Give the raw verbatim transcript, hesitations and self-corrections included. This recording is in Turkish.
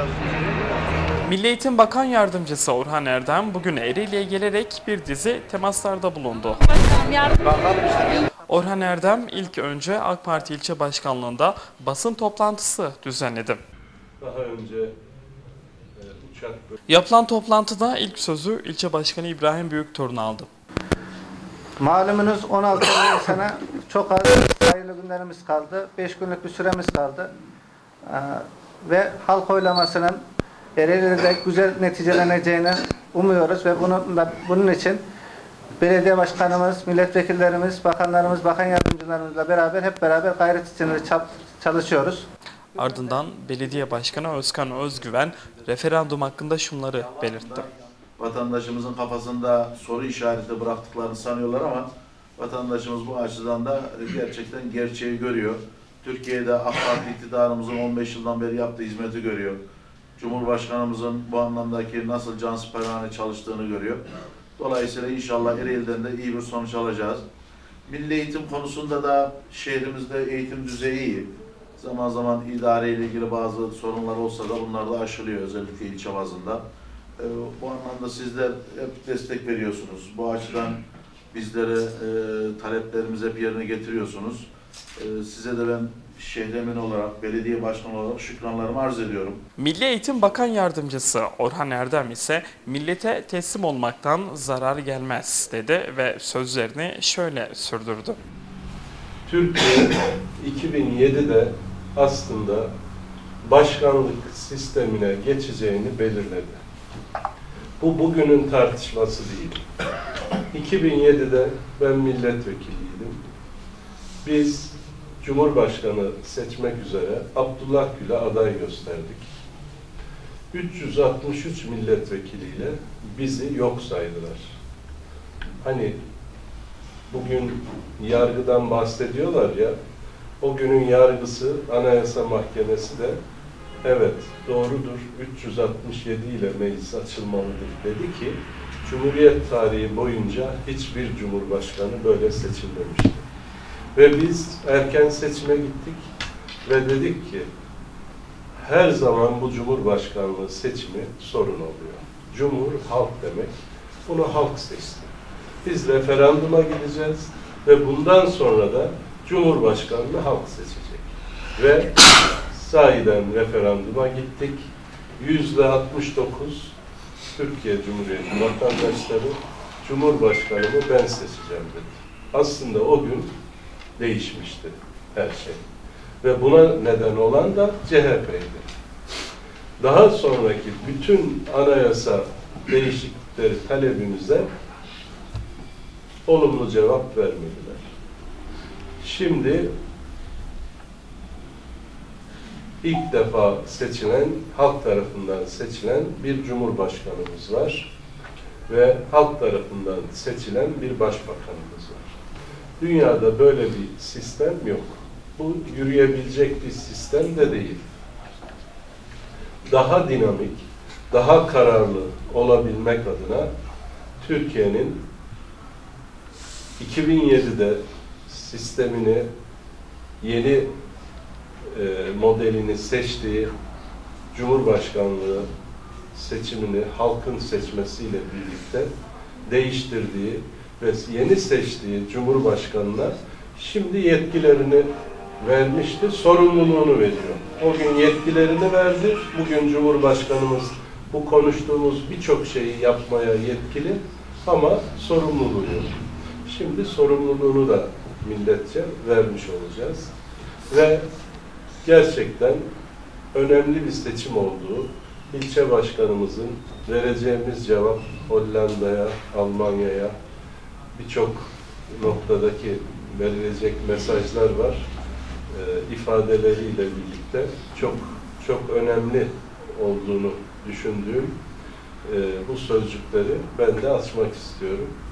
Milli Eğitim Bakan Yardımcısı Orhan Erdem bugün Ereğli'ye gelerek bir dizi temaslarda bulundu. Orhan Erdem ilk önce AK Parti ilçe başkanlığında basın toplantısı düzenledi. Daha önce e, uçak... Yapılan toplantıda ilk sözü ilçe başkanı İbrahim Büyüktorun aldı. Malumunuz on altı Nisan'a çok az sayılı günlerimiz kaldı. beş günlük bir süremiz kaldı. Ee, ve halk oylamasının Ereğli'de güzel neticeleneceğini umuyoruz ve bunun, da, bunun için belediye başkanımız, milletvekillerimiz, bakanlarımız, bakan yardımcılarımızla beraber hep beraber gayret içinde çalışıyoruz. Ardından belediye başkanı Özkan Özgüven referandum hakkında şunları belirtti. Vatandaşımızın kafasında soru işareti bıraktıklarını sanıyorlar ama vatandaşımız bu açıdan da gerçekten gerçeği görüyor. Türkiye'de AK Parti iktidarımızın on beş yıldan beri yaptığı hizmeti görüyor. Cumhurbaşkanımızın bu anlamdaki nasıl cansiperane çalıştığını görüyor. Dolayısıyla inşallah Ereğli'den de iyi bir sonuç alacağız. Milli eğitim konusunda da şehrimizde eğitim düzeyi iyi. Zaman zaman idareyle ilgili bazı sorunlar olsa da bunlar da aşılıyor özellikle ilçe bazında. Ee, bu anlamda sizler hep destek veriyorsunuz. Bu açıdan bizlere e, taleplerimizi hep yerine getiriyorsunuz. E, size de ben şehremin olarak, belediye başkanı olarak şükranlarımı arz ediyorum. Milli Eğitim Bakan Yardımcısı Orhan Erdem ise millete teslim olmaktan zarar gelmez dedi ve sözlerini şöyle sürdürdü. Türkiye iki bin yedi'de aslında başkanlık sistemine geçeceğini belirledi. Bu bugünün tartışması değil. iki bin yedi'de ben milletvekiliydim. Biz Cumhurbaşkanı seçmek üzere Abdullah Gül'e aday gösterdik. üç yüz altmış üç milletvekiliyle bizi yok saydılar. Hani bugün yargıdan bahsediyorlar ya, o günün yargısı Anayasa Mahkemesi de evet doğrudur üç yüz altmış yedi ile meclis açılmalıdır dedi ki Cumhuriyet tarihi boyunca hiçbir cumhurbaşkanı böyle seçilmemişti. Ve biz erken seçime gittik ve dedik ki her zaman bu cumhurbaşkanlığı seçimi sorun oluyor. Cumhur halk demek. Bunu halk seçti. Biz referanduma gideceğiz ve bundan sonra da cumhurbaşkanını halk seçecek. Ve sahiden referanduma gittik. Yüzde altmış dokuz Türkiye Cumhuriyeti vatandaşları Cumhurbaşkanımı ben seçeceğim dedi. Aslında o gün değişmişti her şey. Ve buna neden olan da C H P'ydi. Daha sonraki bütün anayasa değişiklikleri talebimize olumlu cevap vermediler. Şimdi ilk defa seçilen, halk tarafından seçilen bir cumhurbaşkanımız var ve halk tarafından seçilen bir başbakanımız var. Dünyada böyle bir sistem yok. Bu yürüyebilecek bir sistem de değil. Daha dinamik, daha kararlı olabilmek adına Türkiye'nin iki bin yedi'de sistemini, yeni e, modelini seçtiği Cumhurbaşkanlığı seçimini halkın seçmesiyle birlikte değiştirdiği ve yeni seçtiği Cumhurbaşkanı'na şimdi yetkilerini vermişti, sorumluluğunu veriyor. O gün yetkilerini verdi, bugün Cumhurbaşkanımız bu konuştuğumuz birçok şeyi yapmaya yetkili ama sorumluluğu yok. Şimdi sorumluluğunu da milletçe vermiş olacağız. Ve gerçekten önemli bir seçim olduğu, ilçe başkanımızın vereceğimiz cevap Hollanda'ya, Almanya'ya birçok noktadaki verilecek mesajlar var. E, ifadeleriyle birlikte çok çok önemli olduğunu düşündüğüm e, bu sözcükleri ben de açmak istiyorum.